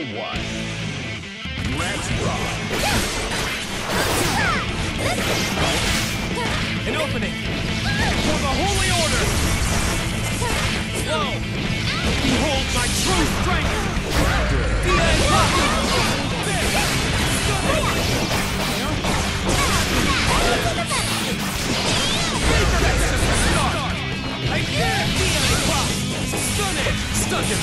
one. Let's rock. An opening for the Holy Order. Slow. Behold my true strength. Stun him!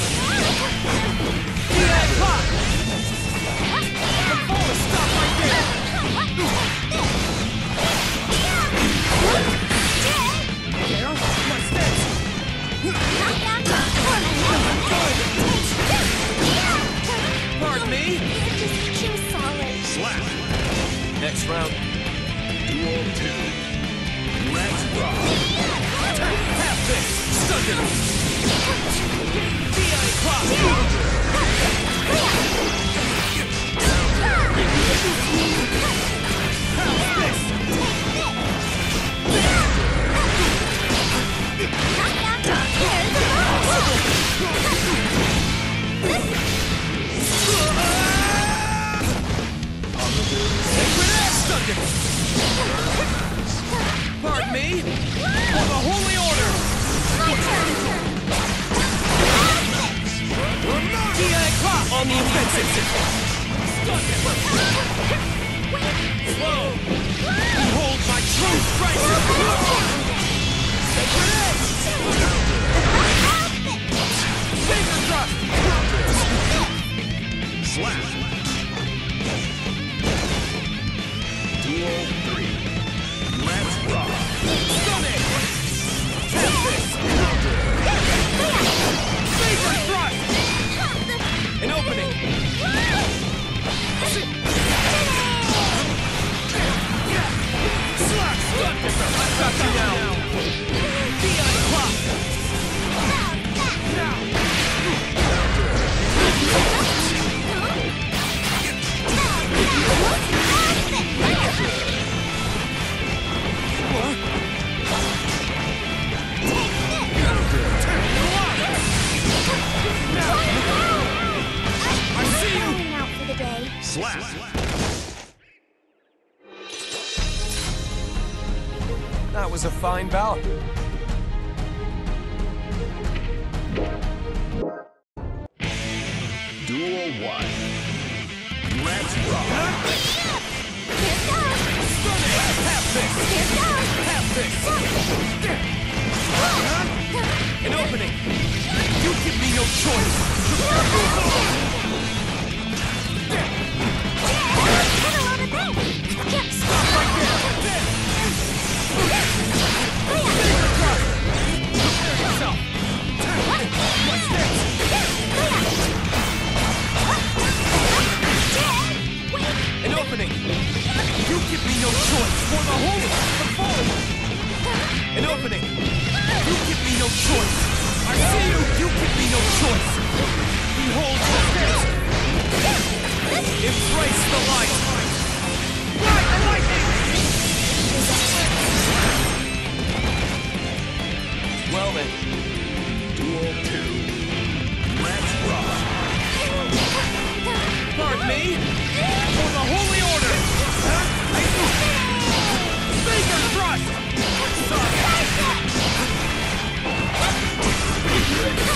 D.I. Pop! The ball is stopped right there! There, my stance! Pardon me? Just too solid. Slap. Next round. Duel 2. Let's rock. Half this! Stun him! D.I. Pop! Pardon me? For the Holy Order! D.I. Pop! On the offensive! Slow! Behold my true strength! Sacred Edge! Finger thrust! Slap. Duel 3. Let's rock. Stunning! Tap this! Finger thrust! An opening! Slap! Stun! I've got you now! D.I. Pop! Now! I see you! I'm out for the day. Slap. That was a fine bout. Duel 1. Let's rock. Here goes. Stunning! Half this! Here goes. Half this! An opening! You give me no choice! Stop right there! Finger thrust! Prepare yourself! What's this? An opening! You give me no choice! For the Holy! The Fallen! An opening! You give me no choice! I see you! You give me no choice! Behold the fate! Embrace the light! Ride the lightning! Well then. Duel 2. Let's rock. Pardon me? For the Holy Order! Finger thrust!